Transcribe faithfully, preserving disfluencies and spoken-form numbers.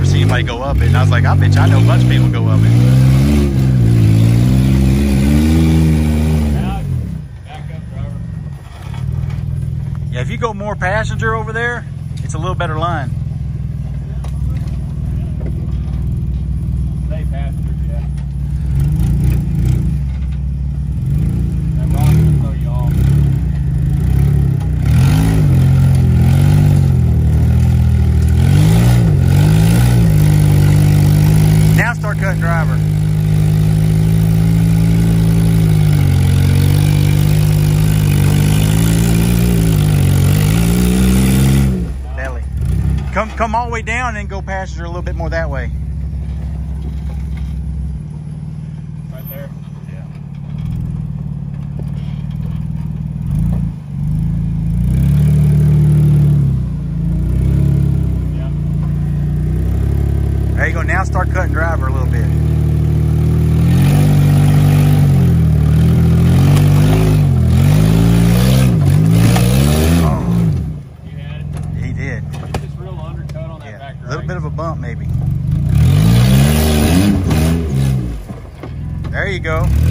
see anybody go up it. And I was like, I bet you I know a bunch of people go up it. Back up, driver. Yeah, if you go more passenger over there, it's a little better line. Stay passenger, yeah. That rock will throw you off. Now start cutting driver. Belly. Come come all the way down and then go passenger a little bit more that way. Right there. Yeah. Yeah. There you go. Now start cutting driver a little bit. You had it. He did. It's just real undercut on that Yeah. back A right. little bit of a bump maybe. There you go.